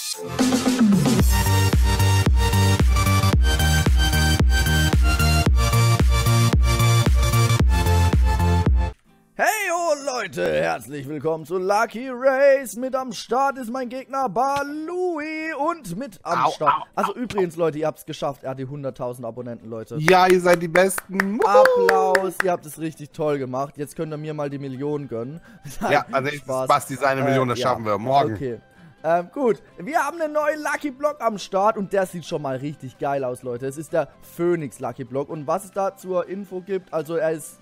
Leute, herzlich willkommen zu Lucky Race. Mit am Start ist mein Gegner Balui und mit am Start. Also übrigens, Leute, ihr habt es geschafft. Er hat die 100.000 Abonnenten, Leute. Ja, ihr seid die Besten. Applaus, ihr habt es richtig toll gemacht. Jetzt könnt ihr mir mal die Millionen gönnen. Ja, also Basti, seine Million, das schaffen wir morgen. Okay. Gut, wir haben einen neuen Lucky Block am Start und der sieht schon mal richtig geil aus, Leute. Es ist der Phoenix Lucky Block und was es da zur Info gibt, also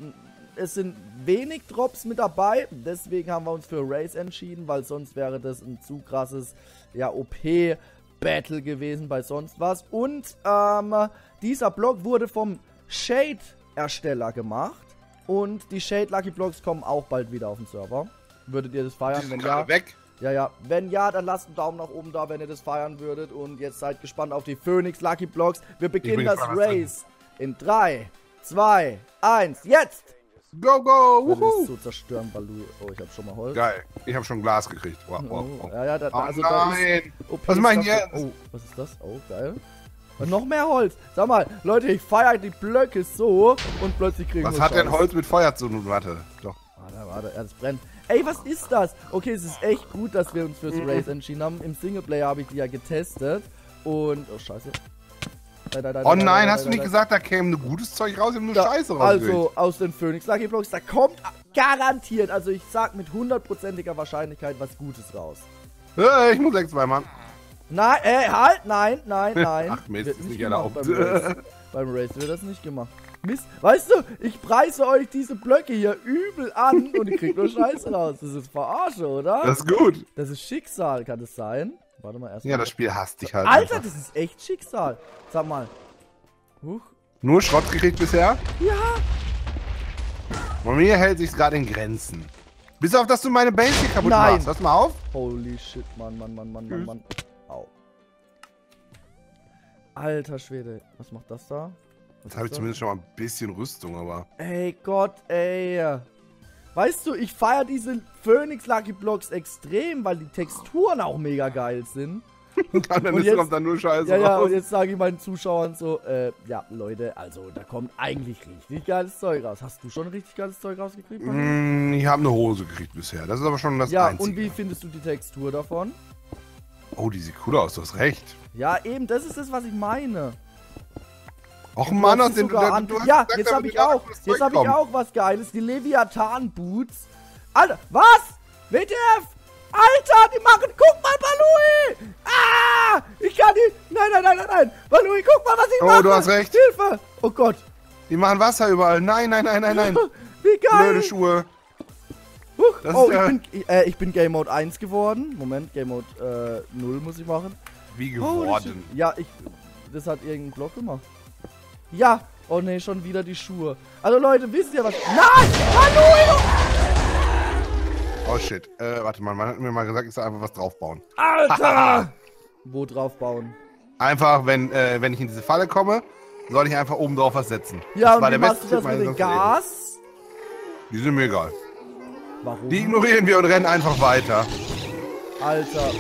es sind wenig Drops mit dabei, deswegen haben wir uns für Race entschieden, weil sonst wäre das ein zu krasses, ja, OP-Battle gewesen bei sonst was. Und dieser Block wurde vom Shade-Ersteller gemacht und die Shade Lucky Blocks kommen auch bald wieder auf den Server. Würdet ihr das feiern? Die sind gerade weg. Ja. Wenn ja, dann lasst einen Daumen nach oben da, wenn ihr das feiern würdet. Und jetzt seid gespannt auf die Phoenix Lucky Blocks. Wir beginnen das Race in 3, 2, 1, jetzt! Go, go! Wuhu! So zerstören, Balui. Oh, ich hab schon mal Holz. Geil, ich hab schon Glas gekriegt. Wow, wow, wow. Ja, also nein! da ist was meint ihr? Oh, was ist das? Oh, geil. Und noch mehr Holz. Sag mal, Leute, ich feiere die Blöcke so und plötzlich kriegen wir Was hat denn Holz mit Feuer zu tun? Warte, doch. Warte, das brennt. Ey, was ist das? Okay, es ist echt gut, dass wir uns fürs Race entschieden haben. Im Singleplayer habe ich die ja getestet. Und, oh, scheiße. Oh nein, hast du nicht gesagt, da käme nur gutes Zeug raus? Ich hab nur Scheiße raus. Also, aus den Phoenix Lucky Blocks, da kommt garantiert, also ich sag mit 100%iger Wahrscheinlichkeit was Gutes raus. Ich muss 6 Mann. Nein, halt, nein. Ach Mist, ist nicht erlaubt. Beim Race wird das nicht gemacht. Mist, weißt du, ich preise euch diese Blöcke hier übel an und ihr kriegt nur Scheiße raus. Das ist Verarsche, oder? Das ist gut. Das ist Schicksal, kann das sein? Warte mal erst. Ja, das Spiel hasst dich halt. Alter, einfach. Das ist echt Schicksal. Sag mal. Huch. Nur Schrott gekriegt bisher? Ja. Bei mir hält sich's gerade in Grenzen. Bis auf, dass du meine Base hier kaputt machst. Pass mal auf. Holy shit, Mann. Au. Alter Schwede. Was macht das da? Jetzt habe ich zumindest schon mal ein bisschen Rüstung, aber... Ey Gott, ey. Weißt du, ich feiere diese Phoenix Lucky Blocks extrem, weil die Texturen auch mega geil sind. Und dann kommt dann nur Scheiße raus. Ja, und jetzt sage ich meinen Zuschauern so, ja, Leute, also da kommt eigentlich richtig geiles Zeug raus. Hast du schon richtig geiles Zeug rausgekriegt? Ich habe eine Hose gekriegt bisher. Das ist aber schon das Einzige. Ja, und wie findest du die Textur davon? Oh, die sieht cool aus, du hast recht. Ja, eben, das ist das, was ich meine. Och Mann, aus dem ja, jetzt habe ich auch. Jetzt habe ich auch was Geiles. Die Leviathan Boots. Alter, was? WTF? Alter, die machen. Guck mal, Balui! Ah! Ich kann die. Nein. Balui, guck mal, was ich mache. Oh, du hast recht. Hilfe! Oh Gott. Die machen Wasser überall. Nein. Wie geil. Blöde Schuhe. Oh, ich bin Game Mode 1 geworden. Moment, Game Mode 0 muss ich machen. Wie geworden? Ja, das hat irgendein Block gemacht. Ja! Oh ne, schon wieder die Schuhe. Also Leute, wisst ihr was? Nein! Hallo! Oh shit. Warte mal, man hat mir mal gesagt, ich soll einfach was draufbauen. Alter! Wo draufbauen? Einfach, wenn ich in diese Falle komme, soll ich einfach oben drauf was setzen. Ja, und wie machst du das mit dem Gas? Die sind mir egal. Warum? Die ignorieren wir und rennen einfach weiter. Alter.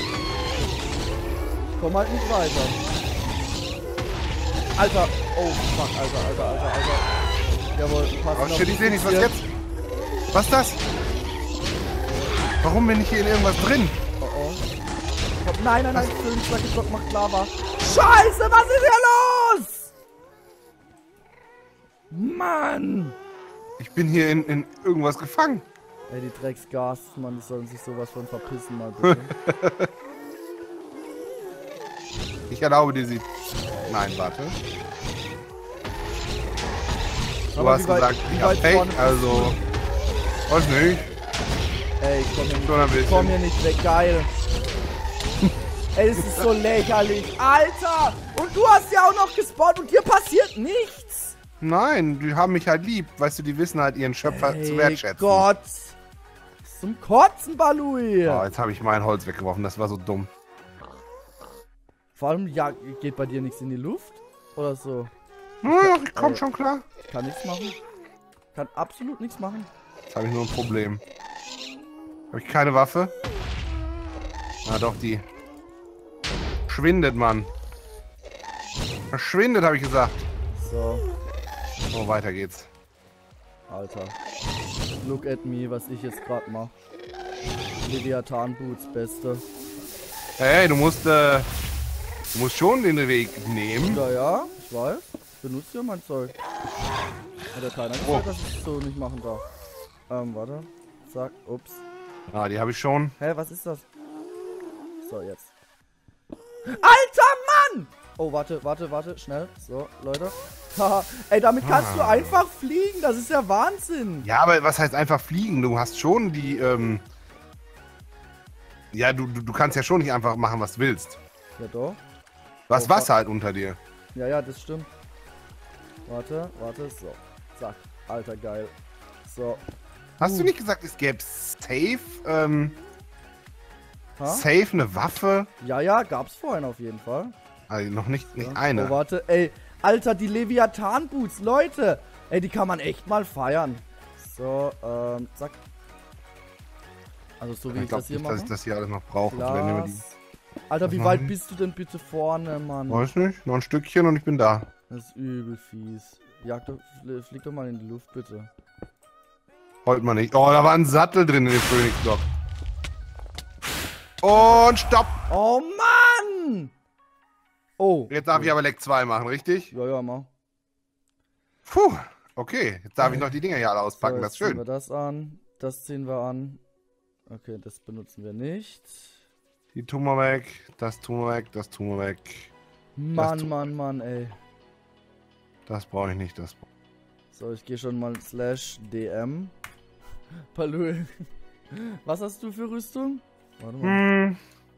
Komm halt nicht weiter. Alter, oh fuck, Alter. Jawohl, passt. Oh shit, ich seh nicht, was jetzt? Was ist das? Warum bin ich hier in irgendwas drin? Oh. Nein, Phoenix Lucky Block macht Lava. Scheiße, was ist hier los? Mann! Ich bin hier in irgendwas gefangen. Ey, die Drecksgas, Mann, die sollen sich sowas von verpissen, mal bitte. Ich erlaube dir sie. Nein, warte. Du hast gesagt, ich hab Fake, also... Weiß nicht. Ey, ich komm hier nicht weg, geil. Ey, das ist so lächerlich. Alter! Und du hast ja auch noch gespawnt und dir passiert nichts. Nein, die haben mich halt lieb. Weißt du, die wissen halt ihren Schöpfer zu wertschätzen. Gott! Zum Kotzen, Balui! Oh, jetzt habe ich mein Holz weggeworfen, das war so dumm. Vor allem, ja, geht bei dir nichts in die Luft? Oder so? Ja, ich komm schon klar. Kann nichts machen. Kann absolut nichts machen. Jetzt habe ich nur ein Problem. Habe ich keine Waffe? Na doch, die. Verschwindet, Mann. Verschwindet, habe ich gesagt. So. So, weiter geht's. Alter. Look at me, was ich jetzt gerade mache. Leviathan Boots, beste. Hey, du musst schon den Weg nehmen. Ja, ich weiß. Ich benutze ja mein Zeug. Hat ja keiner gesagt, dass ich es so nicht machen darf. Warte. Zack, ups. Ah, die habe ich schon. Hä, was ist das? So, jetzt. Alter Mann! Oh, warte, schnell. So, Leute. Haha, ey, damit kannst du einfach fliegen. Das ist ja Wahnsinn. Ja, aber was heißt einfach fliegen? Du hast schon die, ja, du kannst ja schon nicht einfach machen, was du willst. Ja, doch. Du hast Wasser halt unter dir. Ja, das stimmt. Warte, so. Zack. Alter, geil. So. Hast du nicht gesagt, es gäbe safe, safe eine Waffe? Ja, gab's vorhin auf jeden Fall. Also noch nicht eine. Oh, warte, ey. Alter, die Leviathan-Boots, Leute. Ey, die kann man echt mal feiern. So, zack. Also so wie ich das hier mache. Dass ich das hier alles noch brauche. Alter, wie weit bist du denn bitte vorne, Mann? Weiß nicht, noch ein Stückchen und ich bin da. Das ist übel fies. Flieg doch mal in die Luft, bitte. Wollte man nicht. Oh, da war ein Sattel drin in dem Phoenix-Block. Und stopp! Oh, Mann! Oh. Jetzt darf ich aber Leck 2 machen, richtig? Ja, mal. Puh, okay. Jetzt darf ich noch die Dinger hier alle auspacken, So, das ist schön. Ziehen wir das an. Das ziehen wir an. Okay, das benutzen wir nicht. Die tun wir weg, das tun wir weg, das tun wir weg. Mann, ey. Das brauche ich nicht, das brauche ich. So, ich gehe schon mal /DM. Palul. Was hast du für Rüstung? Warte mal.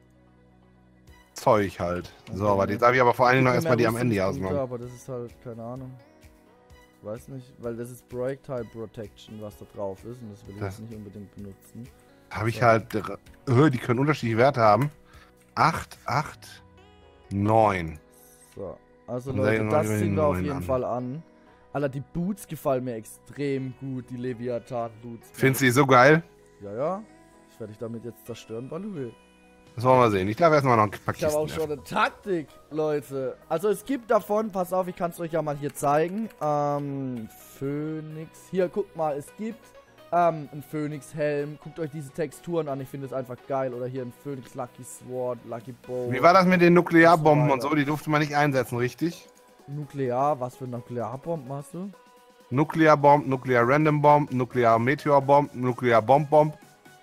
Zeug halt. Okay, So, aber jetzt darf ich aber vor allen Dingen noch erstmal die am Ende hier ausmachen. ausmachen. Aber das ist halt, keine Ahnung. Ich weiß nicht, weil das ist Break-Type Protection, was da drauf ist. Und das will ich jetzt nicht unbedingt benutzen. Habe ich halt, die können unterschiedliche Werte haben. 8, 8, 9. So, also Leute, das ziehen wir auf jeden Fall an. Alter, die Boots gefallen mir extrem gut, die Leviathan-Boots. Findest du die so geil? Ja. Ich werde dich damit jetzt zerstören, Balul. Das wollen wir sehen. Ich darf erstmal noch ein paar Ich habe auch schon eine Taktik, Leute. Also es gibt davon, pass auf, ich kann es euch ja mal hier zeigen. Phoenix. Hier, guckt mal, es gibt einen Phoenix-Helm. Guckt euch diese Texturen an, ich finde es einfach geil. Oder hier ein Phoenix Lucky Sword, Lucky Bow. Wie war das mit den Nuklearbomben und so? Die durfte man nicht einsetzen, richtig? Nuklear, was für Nuklearbomben hast du? Nuklearbomb, Nuklear Random Bomb, Nuklear Meteor Bomb, Nuklear Bomb Bomb.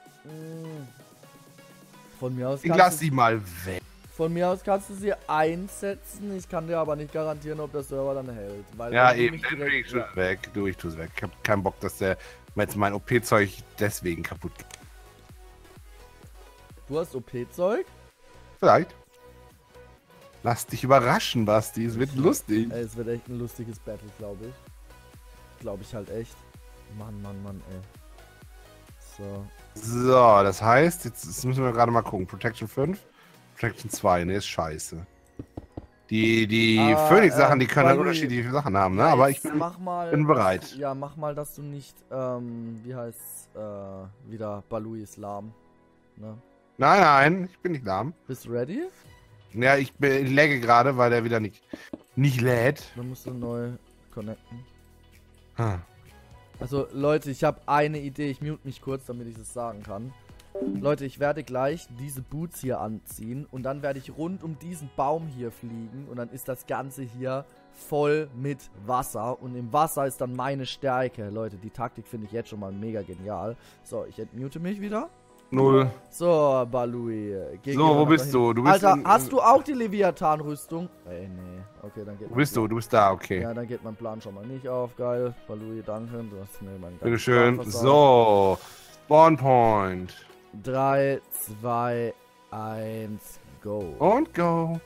Von mir aus ich lass sie mal weg. Von mir aus kannst du sie einsetzen. Ich kann dir aber nicht garantieren, ob der Server dann hält. Weil ja, eben, dann tue ich schon weg. Ich tu's weg. Ich hab keinen Bock, dass der jetzt mein OP-Zeug deswegen kaputt geht. Du hast OP-Zeug? Vielleicht. Lass dich überraschen, Basti. Es wird lustig. Ey, es wird echt ein lustiges Battle, glaube ich. Glaube ich halt echt. Mann, ey. So, das heißt, jetzt müssen wir gerade mal gucken. Protection 5, Protection 2, ne, ist scheiße. Die Phoenix-Sachen, die können halt unterschiedliche Sachen haben, ne? Aber ich bin bereit. Ja, mach mal, dass du nicht, wie heißt's, wieder Balui Islam, ne? Nein, ich bin nicht lahm. Bist du ready? Ja, ich lagge gerade, weil der wieder nicht lädt. Dann musst du neu connecten. Hm. Also, Leute, ich habe eine Idee. Ich mute mich kurz, damit ich das sagen kann. Leute, ich werde gleich diese Boots hier anziehen und dann werde ich rund um diesen Baum hier fliegen und dann ist das Ganze hier voll mit Wasser und im Wasser ist dann meine Stärke. Leute, die Taktik finde ich jetzt schon mal mega genial. So, ich entmute mich wieder. 0. So, Balui. So, wo bist du? Du bist Alter, hast du auch die Leviathan-Rüstung? Ey, nee. Okay, dann geht Wo bist du? Du bist da, okay. Ja, dann geht mein Plan schon mal nicht auf. Geil. Balui, danke. Du hast mir meinen Bitteschön. So. Spawn Point. 3, 2, 1, go. Und go.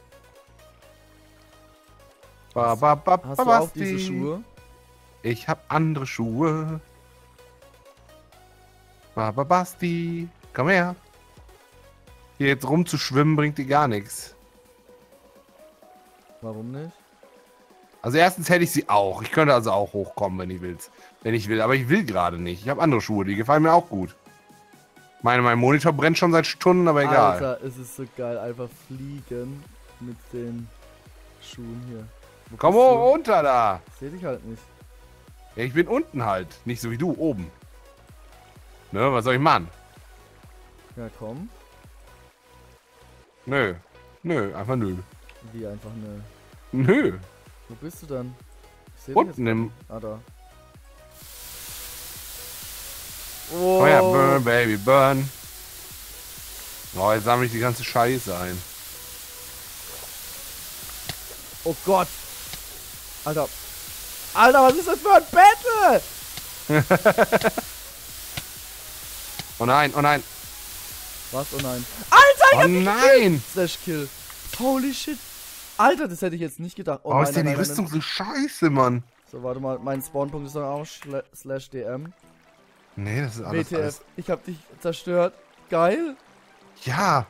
Hast du auch diese Schuhe? Ich hab andere Schuhe. Basti. Komm her. Hier jetzt rumzuschwimmen bringt dir gar nichts. Warum nicht? Also erstens hätte ich sie auch. Ich könnte also auch hochkommen, wenn ich will. Aber ich will gerade nicht. Ich habe andere Schuhe, die gefallen mir auch gut. Mein Monitor brennt schon seit Stunden, aber egal. Alter, es ist so geil. Einfach fliegen mit den Schuhen hier. Komm runter da. Seh dich halt nicht. Ja, ich bin unten halt. Nicht so wie du, oben. Ne, was soll ich machen? Ja, komm. Nö. Nö, einfach nö. Wie einfach ne. Nö. Wo bist du dann? Ich seh Unten im... Ah, da. Oh ja, burn, baby, burn. Oh, jetzt sammle ich die ganze Scheiße ein. Oh Gott. Alter. Alter, was ist das für ein Battle? Oh nein, oh nein. Was? Oh nein. Alter, oh nein. Slash Kill. Holy shit. Alter, das hätte ich jetzt nicht gedacht. Oh, ist denn die Rüstung so scheiße, Mann? So, warte mal. Mein Spawnpunkt ist dann auch Slash DM. Nee, das ist alles, WTF, alles... ich hab dich zerstört. Geil. Ja.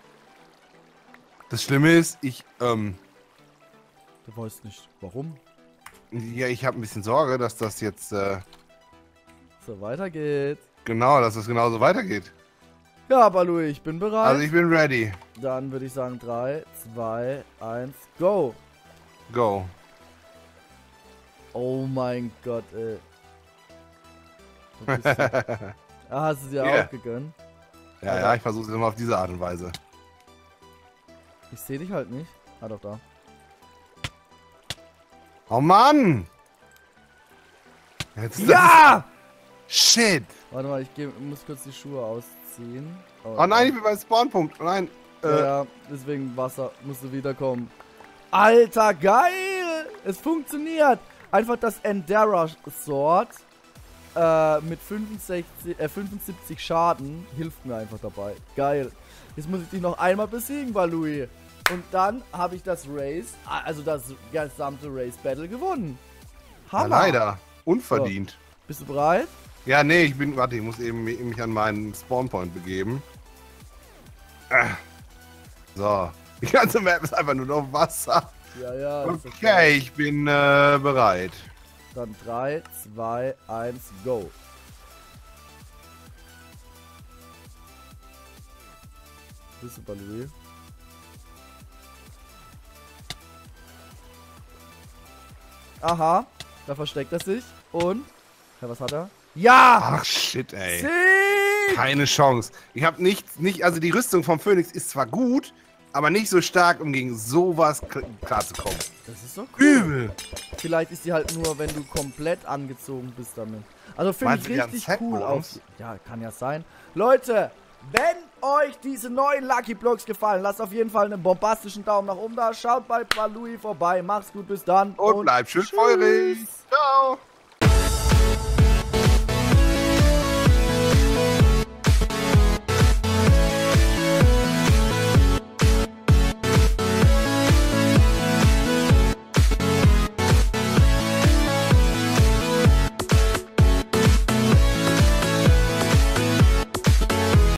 Das Schlimme ist, Du weißt nicht, warum. Ja, ich habe ein bisschen Sorge, dass das jetzt, So, weitergeht. Genau, dass es genauso weitergeht. Ja, Balui, ich bin bereit. Also ich bin ready. Dann würde ich sagen 3, 2, 1, go. Go. Oh mein Gott, ey. Wo bist du? Ah, hast du dir Yeah. auch gegönnt? Ja, ja, ich versuche es immer auf diese Art und Weise. Ich sehe dich halt nicht. Ah, doch, da. Oh Mann! Jetzt ist Ja! Shit! Warte mal, muss kurz die Schuhe ausziehen. Oh nein, ich bin beim Spawnpunkt. Oh nein. Ja, deswegen Wasser. Musst du wiederkommen. Alter, geil! Es funktioniert! Einfach das Endera Sword mit 75 Schaden hilft mir einfach dabei. Geil. Jetzt muss ich dich noch einmal besiegen, Balui. Und dann habe ich das Race, also das gesamte Race Battle gewonnen. Hammer. Ja, leider. Unverdient. So. Bist du bereit? Ja, nee, ich muss eben mich an meinen Spawnpoint begeben. So. Die ganze Map ist einfach nur noch Wasser. Ja, ja. Okay, ich bin bereit. Dann 3, 2, 1, go. Bist du, Balui? Aha, da versteckt er sich. Und? Ja, was hat er? Ja! Ach shit, ey. Sieg! Keine Chance. Ich habe also die Rüstung vom Phönix ist zwar gut, aber nicht so stark, um gegen sowas klarzukommen. Das ist so cool. Übel. Vielleicht ist die halt nur, wenn du komplett angezogen bist damit. Also finde ich richtig cool aus. Ja, kann ja sein. Leute, wenn euch diese neuen Lucky Blocks gefallen, lasst auf jeden Fall einen bombastischen Daumen nach oben da. Schaut bei Balui vorbei. Macht's gut, bis dann. Und bleibt schön feurig. Ciao.